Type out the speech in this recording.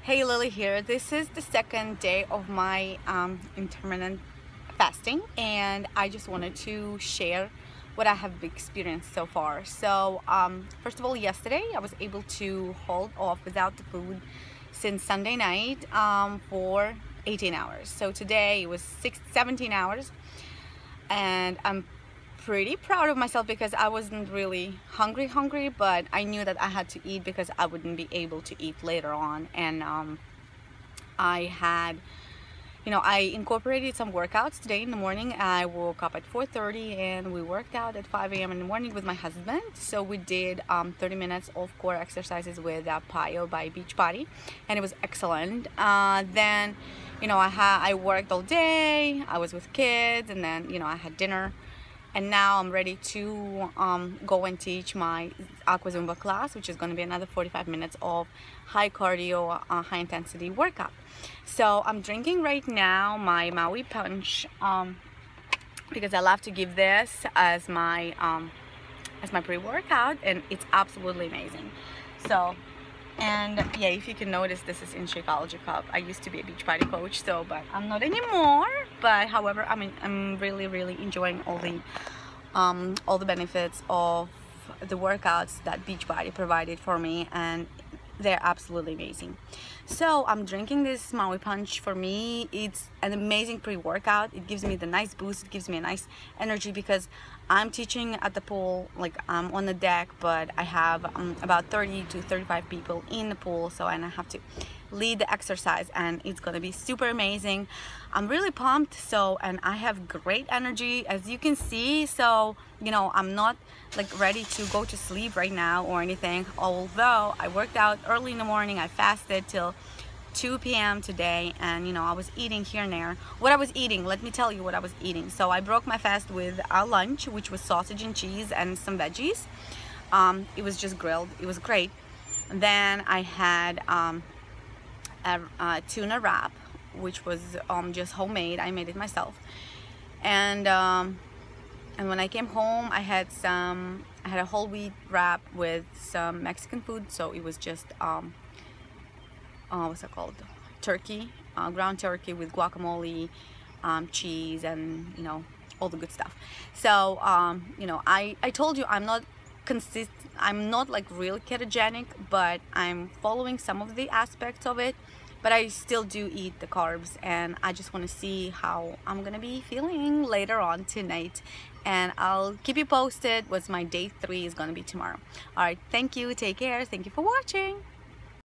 Hey, Lily here. This is the second day of my intermittent fasting, and I just wanted to share what I have experienced so far. So first of all, yesterday I was able to hold off without the food since Sunday night for 18 hours. So today it was 17 hours, and I'm pretty proud of myself because I wasn't really hungry, but I knew that I had to eat because I wouldn't be able to eat later on. And I had, I incorporated some workouts today in the morning. I woke up at 4:30 and we worked out at 5 a.m. in the morning with my husband. So we did 30 minutes of core exercises with Pio by Beachbody, and it was excellent. Then I worked all day. I was with kids, and then I had dinner. And now I'm ready to go and teach my Aqua Zumba class, which is going to be another 45 minutes of high cardio, high intensity workout. So I'm drinking right now my Maui Punch because I love to give this as my pre-workout, and it's absolutely amazing. So, and yeah, if you can notice, this is in Shakeology cup. I used to be a Beachbody coach, but I'm not anymore. But however, I'm really enjoying all the benefits of the workouts that Beachbody provided for me, and they're absolutely amazing. So I'm drinking this Maui Punch. For me, it's an amazing pre-workout. It gives me the nice boost. It gives me a nice energy because I'm teaching at the pool, like I'm on the deck, but I have about 30 to 35 people in the pool, and I have to lead the exercise, and it's gonna be super amazing. I'm really pumped, and I have great energy, as you can see. So I'm not like ready to go to sleep right now or anything, although I worked out early in the morning. I fasted till 2 p.m. today, and I was eating here and there. What I was eating, let me tell you what I was eating. So I broke my fast with a lunch, which was sausage and cheese and some veggies. It was just grilled. It was great. And then I had a tuna wrap, which was just homemade. I made it myself. And when I came home, I had a whole wheat wrap with some Mexican food. So it was just what's it called? Turkey, ground turkey with guacamole, cheese, and all the good stuff. So I told you I'm not like real ketogenic, but I'm following some of the aspects of it. But I still do eat the carbs, and I just want to see how I'm gonna be feeling later on tonight, and I'll keep you posted what my day 3 is gonna be tomorrow. All right, thank you, take care, thank you for watching.